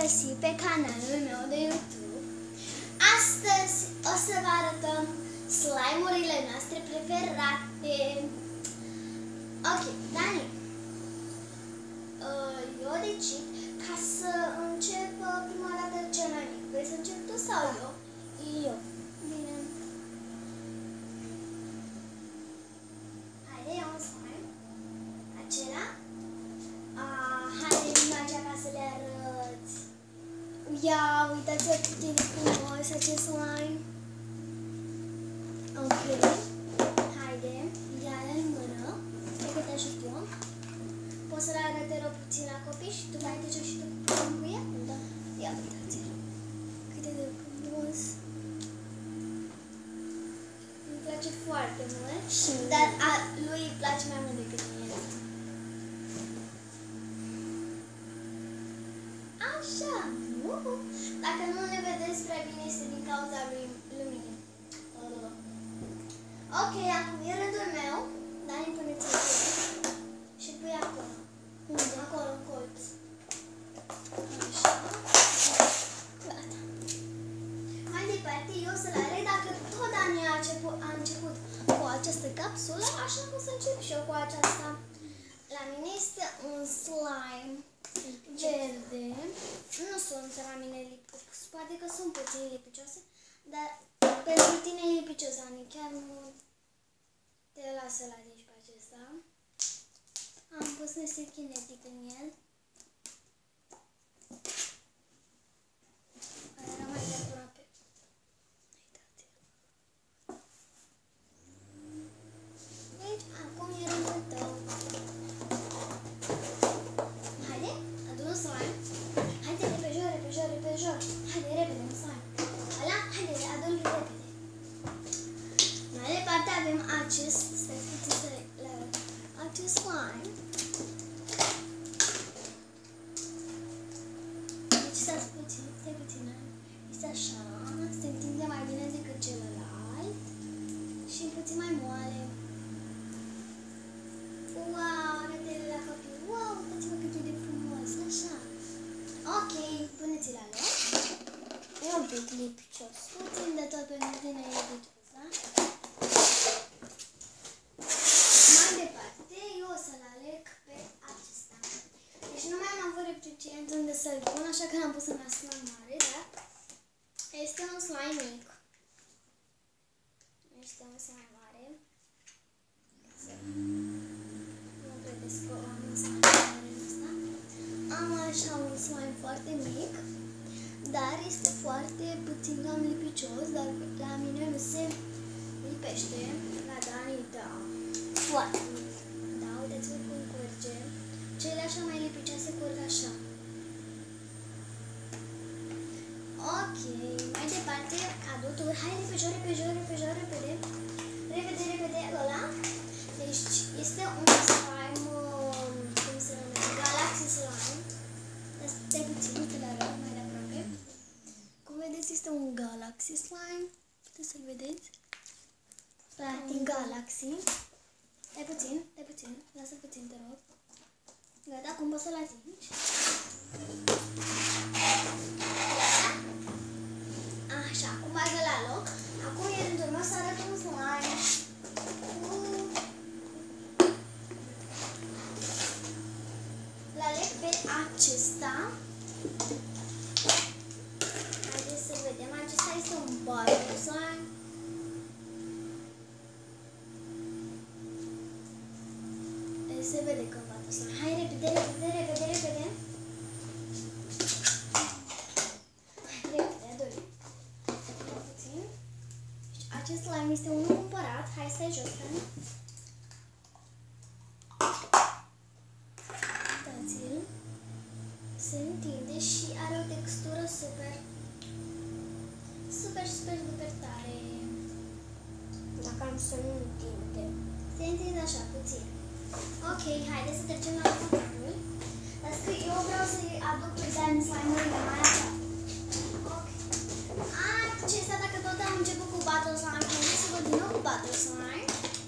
găsit pe canalul meu de YouTube. Astăzi o să vă arătăm slime-urile noastre preferate. Ok, Dani, eu decid ca să încep prima dată cel mai mic. Vrei să încep tu sau eu? Eu. Bine. Haide, iau un slime. Acela. Haide, Nadia, ca să le arăți. Ia, uitați-vă cât e frumos acest slime. Ok. Haide, ia-l în mână. Stai că te ajut eu. Poți să-l arăt rău puțin la copii și tu mai treci și tu cu el? Da. Ia, uitați-l. Cât e de frumos. Îmi place foarte mult. Și Dar lui îi place mai mult decât mie. Așa, nu? Dacă nu le vedeți prea bine, este din cauza lui luminii. Ok, acum e rândul meu. Dani, puneți-l și pui acolo. Unde? Acolo, în colț. Așa. Gata. Mai departe, eu o să le arăt dacă tot Dani a început cu această capsulă, așa că o să încep și eu cu aceasta. La mine este un slime verde. Nu sunt la mine lipicioase, poate că sunt puțin lipicioase, dar pentru tine e lipicios, Ani, chiar nu te lasă la nici pe acesta. Am pus Nestle Kinetic în el. Era mai de aproape. Deci, acum e rândul tău. Haide, adu-l slime. Haide, repejor, repejor, repejor. Haide, repede, un slime. Ăla, haide, adu-l repede. Mai departe avem acest, stai puțin să le arăt, acest slime. Deci stați puțin, stai puțin, este așa, se întinde mai bine decât celălalt și puțin mai moale. Wow, arată-le la copii. Wow, uitați-vă cât e de frumos, așa. Ok, puneți-l la loc. e un pic lipicios. Puțin de tot pentru tine e lipicios, da? Mai departe, eu o să-l aleg pe acesta. Deci nu mai am avut recipient unde să-l pun, așa că l-am pus în asta mare, dar este un slime mic. Este un slime mare. Nu credeți că am un slime mare în ăsta. Am așa un slime foarte mic, dar este foarte puțin cam lipicios, dar la mine nu se lipește. La Dani, da. Foarte. Da, uitați-vă cum curge. Cele așa mai lipicioase curg așa. Ok, mai departe, adu-tu. Hai, repejor, repejor, repejor, repede. Repede, repede, ăla. Deci, este un slime, cum se numește? Galaxy Slime. Stai puțin, te le arăt mai de aproape. Cum vedeți, este un Galaxy Slime. Puteți să-l vedeți? Un Galaxy. Stai puțin, lasă-l puțin, te rog. Gata, acum poți să-l atingi. Gata? Așa, acum bagă la loc. Acum e rândul meu să arăt un slime. L-aleg pe acesta. Haideți să vedem. Acesta este un butter slime. Se vede că butter slime. Hai, repede, repede, repede, repede. Repede, adu-l. Puțin. Acest slime este unul cumpărat. Hai, stai jos, Dani. Uitați-l. Se întinde și are o textură super tare. Dacă am să nu întinde. Se întinde așa, puțin. Ok, haideți să trecem la următorul. Dar că eu vreau să-i aduc pe Dani slime-urile mai așa. Ok. Acesta, dacă tot am început cu butter slime, haideți să văd din nou cu butter slime.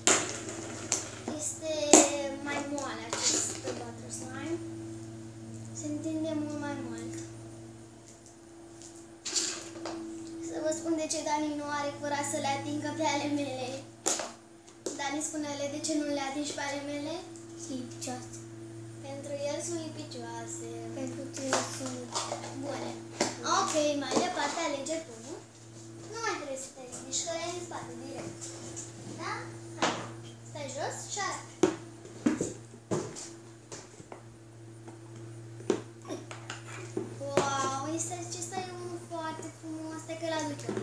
Este mai moale acest butter slime. Se întinde mult mai mult. Dani nu are curaj să le atingă pe ale mele. Dani, spune-le de ce nu le atingi pe ale mele? Lipicioase. Pentru el sunt lipicioase. Pentru tine sunt Bune. Ok, mai departe alege tu. Nu mai trebuie să te ridici, că e în spate direct. Da? Hai. Stai jos și arată. Wow, acesta e unul foarte frumos. Stai că-l aduc eu.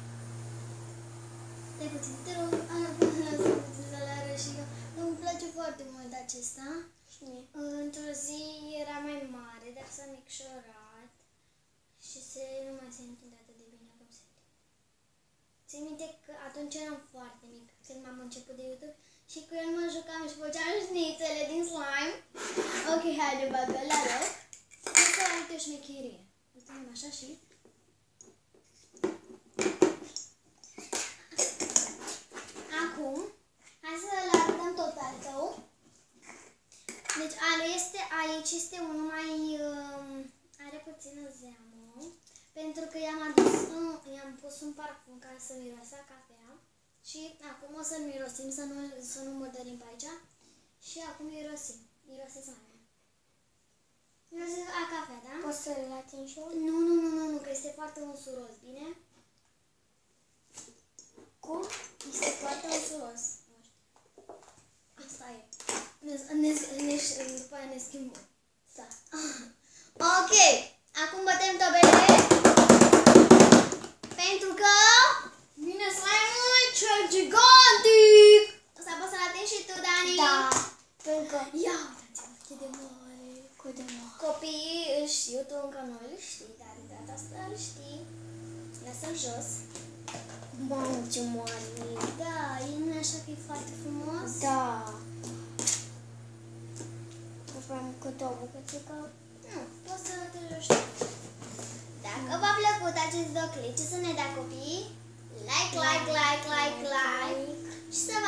Stai puțin, te rog, Ana, până să-l arăt și eu. Îmi place foarte mult acesta. Într-o zi era mai mare, dar s-a micșorat și nu mai se întinde atât de bine cum se întinde. Țin minte că atunci eram foarte mic, când m-am început de YouTube și cu el mă jucam și făceam șnițele din slime. Ok, haide, bagă la loc. Asta uite o șmecherie. Îl ținem așa și... Acum, hai să-l arătăm tot pe al tău. Deci aici este unul mai, are puțină zeamă, pentru că i-am pus un parfum ca să miroase a cafea și acum o să-l mirosim, să nu murdărim pe aici și acum mirosim, mirose slime. Mirose a cafea, da? Poți să-l ating și eu? Nu, că este foarte unsuros, bine? Cum? Este foarte unsuros. Asta e. După aia ne schimbăm. Da. Ok. Acum bătem tobele. Pentru că vine slime-ul cel gigantic. O să apăs să-l atingi și tu, Dani? Da. Pentru că... Ia uitați-vă cât de mare. Cât de mare. Copiii îl știu, tu încă nu îl știi, dar de data asta îl știi. Lasă-l jos. Mamă, ce mare. Da, nu e așa că e foarte frumos? Da. Vreau câte o bucățică. Nu, poți să te joci. Dacă v-a plăcut acest videoclip, ce să ne dea copiii? Like. Și să